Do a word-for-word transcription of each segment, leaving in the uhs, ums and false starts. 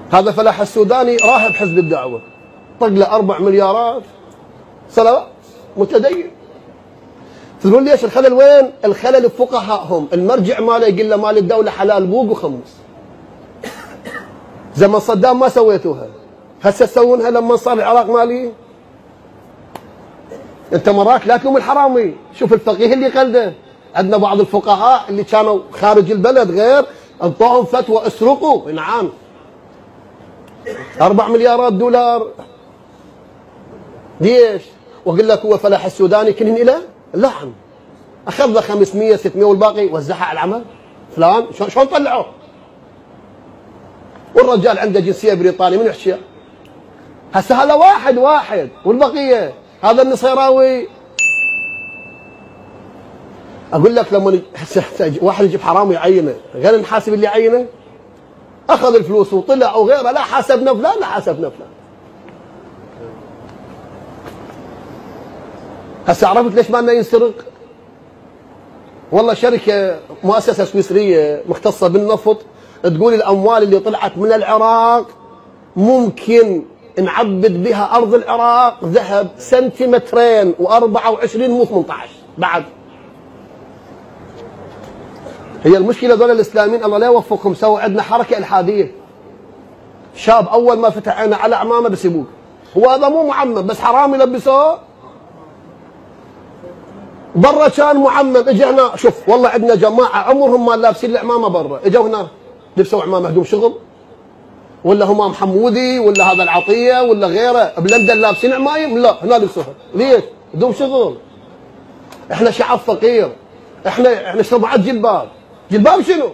هذا فلاح السوداني راهب حزب الدعوه، طق له اربع مليارات صلوات، متدين. تقول ليش الخلل وين؟ الخلل بفقهائهم، المرجع ماله يقول له مال الدوله حلال بوق وخمس. زمن صدام ما سويتوها، هسه تسوونها لما صار العراق مالي. انت مرات لا تلوم الحرامي، شوف الفقيه اللي قلده. عندنا بعض الفقهاء اللي كانوا خارج البلد غير انطوهم فتوى اسرقوا، نعم. أربع مليارات دولار ليش؟ واقول لك هو فلاح السوداني كنهن له؟ لحم. اخذ له خمسمية ستمية والباقي وزعها على العمل. فلان شلون طلعوه؟ والرجال عنده جنسيه بريطانيه، من يحكيها؟ هسه هذا واحد واحد والبقيه هذا النصيراوي. اقول لك لما واحد يجيب حرامي يعينه، غير نحاسب اللي يعينه؟ اخذ الفلوس وطلع وغيره، لا حاسبنا فلان لا حاسبنا فلان. هسه عرفت ليش ما لنا ينسرق؟ والله شركه مؤسسه سويسريه مختصه بالنفط تقول الاموال اللي طلعت من العراق ممكن نعبد بها ارض العراق ذهب سنتيمترين وأربعة وعشرين مو ثمانية عشر بعد. هي المشكله ذول الاسلاميين الله لا يوفقهم، سووا عندنا حركه الحاديه. شاب اول ما فتح عينه على عمامه بس يبوق، هو هذا مو معمم بس حرام يلبسوه. برا كان معمم، اجى هنا شوف والله عندنا جماعه عمرهم ما لابسين العمامه برا، اجوا هنا لبسوا عمامه هدوم شغل، ولا همام حمودي ولا هذا العطيه ولا غيره، بلندن لابسين عمايم؟ لا هنا لبسوها، ليش؟ هدوم شغل. احنا شعب فقير، احنا احنا سبعة جلباب، جلباب شنو؟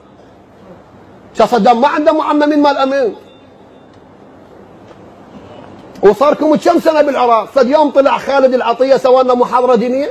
شا صدام ما عنده معممين مال امين. وصاركم كم سنه بالعراق؟ فد يوم طلع خالد العطيه سوى لنا محاضره دينيه؟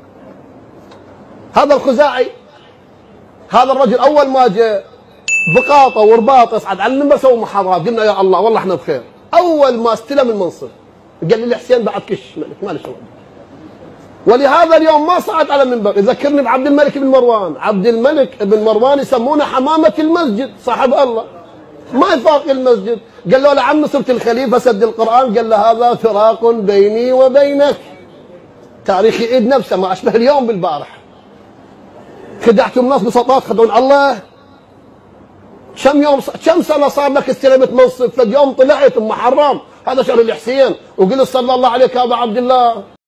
هذا الخزاعي، هذا الرجل اول ما جاء بقاطه ورباط يصعد على المنبر سوى محاضرات، قلنا يا الله والله احنا بخير. اول ما استلم المنصب قال لي الحسين بعد كش ملك ما له شغل. ولهذا اليوم ما صعد على المنبر، يذكرني بعبد الملك بن مروان، عبد الملك بن مروان يسمونه حمامه المسجد، صاحب الله ما يفاق المسجد. قال له لعم صرت الخليفه سد القران، قال له هذا فراق بيني وبينك. تاريخ يعيد نفسه، ما اشبه اليوم بالبارح. خدعتوا الناس بسطات خدعون الله. كم يوم كم سنه صار لك استلمت منصب، فد يوم طلعت ام حرام هذا شهر الحسين وقلت صلى الله عليك يا ابا عبد الله.